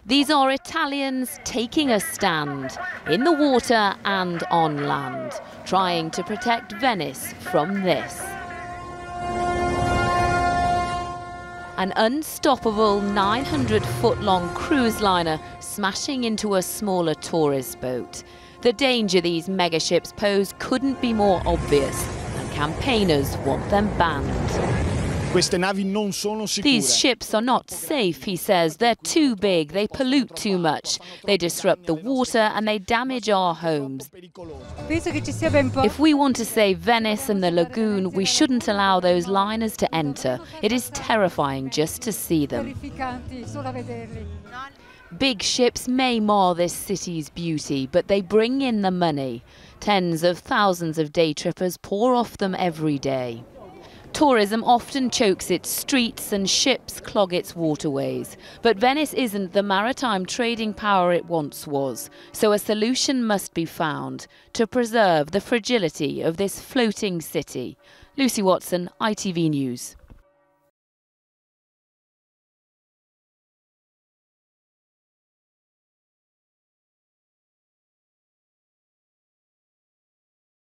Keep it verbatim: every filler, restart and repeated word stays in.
These are Italians taking a stand, in the water and on land, trying to protect Venice from this. An unstoppable nine hundred foot long cruise liner smashing into a smaller tourist boat. The danger these megaships pose couldn't be more obvious, and campaigners want them banned. These ships are not safe, he says. They're too big, they pollute too much, they disrupt the water and they damage our homes. If we want to save Venice and the lagoon, we shouldn't allow those liners to enter. It is terrifying just to see them. Big ships may mar this city's beauty, but they bring in the money. Tens of thousands of day trippers pour off them every day. Tourism often chokes its streets and ships clog its waterways. But Venice isn't the maritime trading power it once was, so a solution must be found to preserve the fragility of this floating city. Lucy Watson, I T V News.